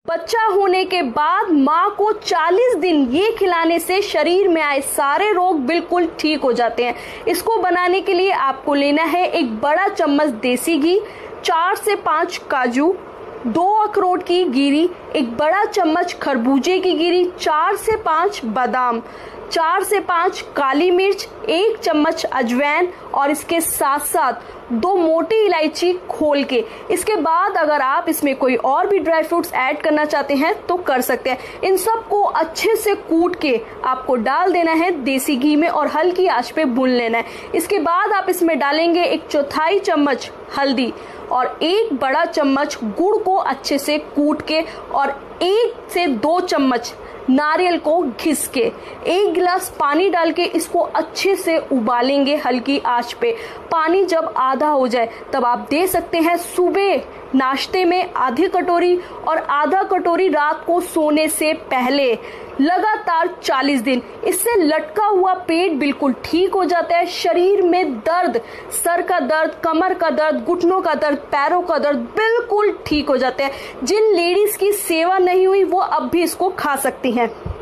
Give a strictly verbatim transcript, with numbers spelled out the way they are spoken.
बच्चा होने के बाद माँ को चालीस दिन ये खिलाने से शरीर में आए सारे रोग बिल्कुल ठीक हो जाते हैं। इसको बनाने के लिए आपको लेना है एक बड़ा चम्मच देसी घी, चार से पाँच काजू, दो अखरोट की गिरी, एक बड़ा चम्मच खरबूजे की गिरी, चार से पाँच बादाम, चार से पाँच काली मिर्च, एक चम्मच अजवाइन और इसके साथ साथ दो मोटी इलायची खोल के। इसके बाद अगर आप इसमें कोई और भी ड्राई फ्रूट्स ऐड करना चाहते हैं तो कर सकते हैं। इन सब को अच्छे से कूट के आपको डाल देना है देसी घी में और हल्की आंच पे भून लेना है। इसके बाद आप इसमें डालेंगे एक चौथाई चम्मच हल्दी और एक बड़ा चम्मच गुड़ को अच्छे से कूट के और एक से दो चम्मच नारियल को घिस के एक गिलास पानी डाल के इसको अच्छे से उबालेंगे हल्की आंच पे। पानी जब आधा हो जाए तब आप दे सकते हैं सुबह नाश्ते में आधी कटोरी और आधा कटोरी रात को सोने से पहले, लगातार चालीस दिन। इससे लटका हुआ पेट बिल्कुल ठीक हो जाता है। शरीर में दर्द, सर का दर्द, कमर का दर्द, घुटनों का दर्द, पैरों का दर्द बिल्कुल ठीक हो जाता है। जिन लेडीज की सेवा नहीं हुई वो अब भी इसको खा सकती हैं।